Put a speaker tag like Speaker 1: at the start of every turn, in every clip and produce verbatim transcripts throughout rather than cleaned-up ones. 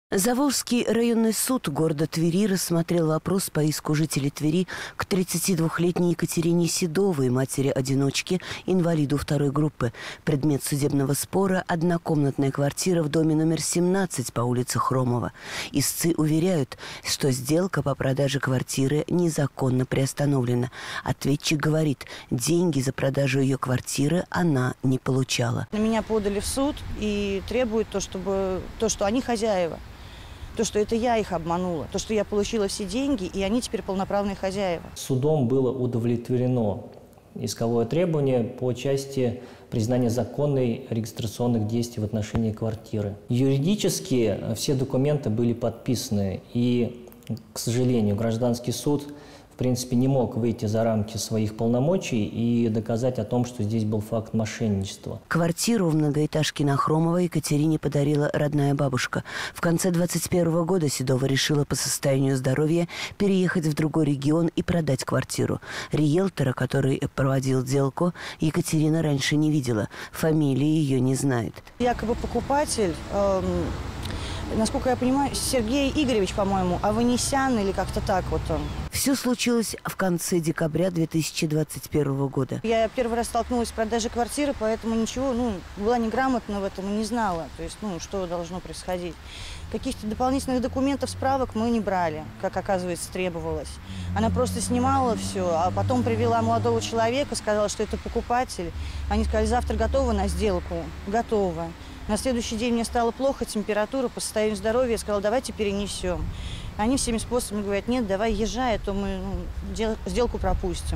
Speaker 1: Заволжский районный суд города Твери рассмотрел вопрос по иску жителей Твери к тридцатидвухлетней Екатерине Седовой, матери-одиночки, инвалиду второй группы. Предмет судебного спора – однокомнатная квартира в доме номер семнадцать по улице Хромова. Истцы уверяют, что сделка по продаже квартиры незаконно приостановлена. Ответчик говорит, деньги за продажу ее квартиры она не получала.
Speaker 2: На меня подали в суд и требуют то, чтобы, то, что они хозяева. То, что это я их обманула, то, что я получила все деньги, и они теперь полноправные хозяева.
Speaker 3: Судом было удовлетворено исковое требование по части признания законной регистрационных действий в отношении квартиры. Юридически все документы были подписаны, и, к сожалению, гражданский суд в принципе не мог выйти за рамки своих полномочий и доказать о том, что здесь был факт мошенничества.
Speaker 1: Квартиру в многоэтажке на Хромова Екатерине подарила родная бабушка. В конце двадцать первого года Седова решила по состоянию здоровья переехать в другой регион и продать квартиру. Риэлтора, который проводил сделку, Екатерина раньше не видела. Фамилии ее не знает.
Speaker 2: Якобы покупатель, эм, насколько я понимаю, Сергей Игоревич, по-моему, Аванесян или как-то так вот он.
Speaker 1: Все случилось в конце декабря две тысячи двадцать первого года.
Speaker 2: Я первый раз столкнулась с продажей квартиры, поэтому ничего, ну, была неграмотна в этом и не знала, то есть, ну, что должно происходить. Каких-то дополнительных документов, справок мы не брали, как, оказывается, требовалось. Она просто снимала все, а потом привела молодого человека, сказала, что это покупатель. Они сказали, завтра готова на сделку? Готова. На следующий день мне стало плохо, температура, по состоянию здоровья. Я сказала, давайте перенесем. Они всеми способами говорят, нет, давай езжай, а то мы ну, дел, сделку пропустим.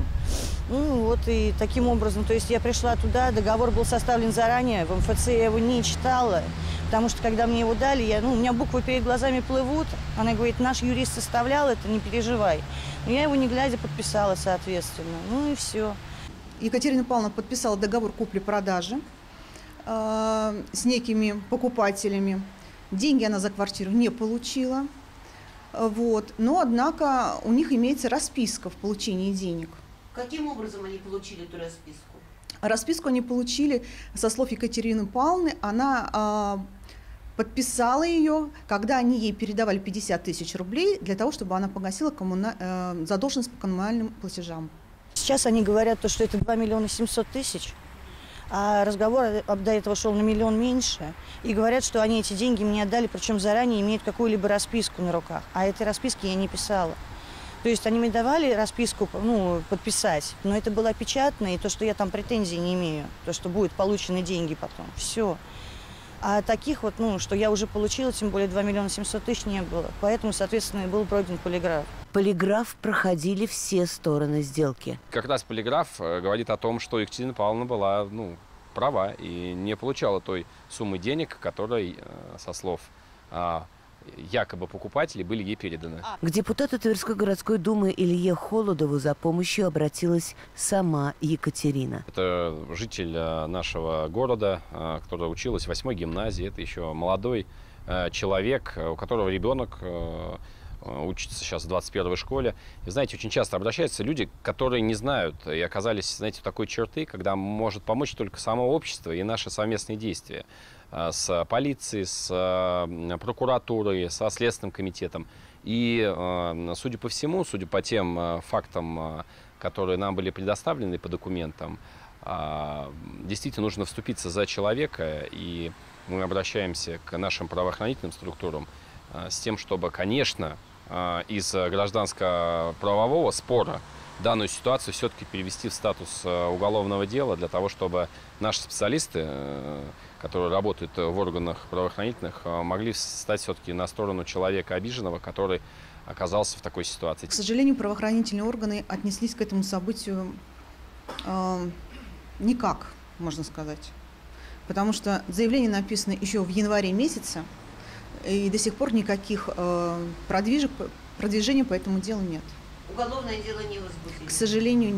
Speaker 2: Ну вот и таким образом, то есть я пришла туда, договор был составлен заранее, в эм эф цэ я его не читала, потому что когда мне его дали, я, ну, у меня буквы перед глазами плывут, она говорит, наш юрист составлял это, не переживай. Но я его не глядя подписала, соответственно, ну и все.
Speaker 4: Екатерина Павловна подписала договор купли-продажи э, с некими покупателями. Деньги она за квартиру не получила. Вот. Но, однако, у них имеется расписка в получении денег.
Speaker 1: Каким образом они получили эту расписку?
Speaker 4: Расписку они получили, со слов Екатерины Павловны, она э, подписала ее, когда они ей передавали пятьдесят тысяч рублей для того, чтобы она погасила коммуна... э, задолженность по коммунальным платежам.
Speaker 2: Сейчас они говорят, что это два миллиона семьсот тысяч. А разговор до этого шел на миллион меньше. И говорят, что они эти деньги мне отдали, причем заранее имеют какую-либо расписку на руках. А этой расписки я не писала. То есть они мне давали расписку, ну, подписать, но это было печатно, и то, что я там претензий не имею, то, что будут получены деньги потом. Все. А таких вот, ну, что я уже получила, тем более два миллиона семьсот тысяч не было. Поэтому, соответственно, и был пройден полиграф.
Speaker 1: Полиграф проходили все стороны сделки.
Speaker 5: Как раз полиграф говорит о том, что Екатерина Павловна была ну, права и не получала той суммы денег, которой, со слов якобы покупателей, были ей переданы.
Speaker 1: К депутату Тверской городской думы Илье Холодову за помощью обратилась сама Екатерина.
Speaker 5: Это житель нашего города, который училась в восьмой гимназии. Это еще молодой человек, у которого ребенок учится сейчас в двадцать первой школе. И, знаете, очень часто обращаются люди, которые не знают и оказались, знаете, в такой черты, когда может помочь только само общество и наши совместные действия с полицией, с прокуратурой, со Следственным комитетом. И, судя по всему, судя по тем фактам, которые нам были предоставлены по документам, действительно нужно вступиться за человека, и мы обращаемся к нашим правоохранительным структурам с тем, чтобы, конечно, из гражданско-правового спора данную ситуацию все-таки перевести в статус уголовного дела, для того, чтобы наши специалисты, которые работают в органах правоохранительных, могли стать все-таки на сторону человека обиженного, который оказался в такой ситуации.
Speaker 4: К сожалению, правоохранительные органы отнеслись к этому событию э, никак, можно сказать. Потому что заявление написано еще в январе месяце, и до сих пор никаких э, продвижек, продвижений по этому делу нет.
Speaker 1: Уголовное дело не возбудили?
Speaker 4: К сожалению, нет.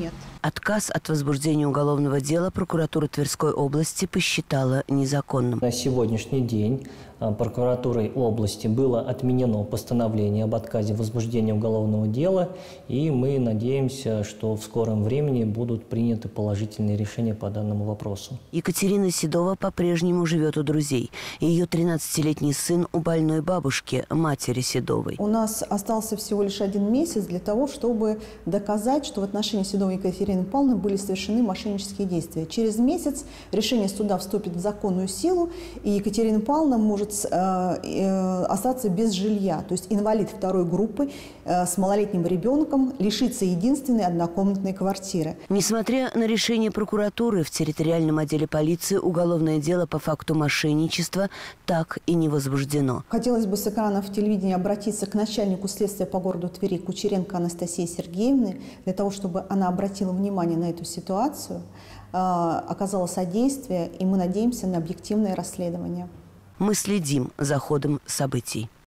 Speaker 1: Отказ от возбуждения уголовного дела прокуратура Тверской области посчитала незаконным.
Speaker 3: На сегодняшний день прокуратурой области было отменено постановление об отказе возбуждения уголовного дела, и мы надеемся, что в скором времени будут приняты положительные решения по данному вопросу.
Speaker 1: Екатерина Седова по-прежнему живет у друзей. Ее тринадцатилетний сын у больной бабушки, матери Седовой.
Speaker 6: У нас остался всего лишь один месяц для того, чтобы доказать, что в отношении Седовой Екатерины Павловны были совершены мошеннические действия. Через месяц решение суда вступит в законную силу, и Екатерина Павловна может остаться без жилья, то есть инвалид второй группы с малолетним ребенком лишится единственной однокомнатной квартиры.
Speaker 1: Несмотря на решение прокуратуры, в территориальном отделе полиции уголовное дело по факту мошенничества так и не возбуждено.
Speaker 6: Хотелось бы с экранов телевидения обратиться к начальнику следствия по городу Твери Кучеренко Анастасии Сергеевны для того, чтобы она обратила внимание на эту ситуацию, оказала содействие, и мы надеемся на объективное расследование.
Speaker 1: Мы следим за ходом событий.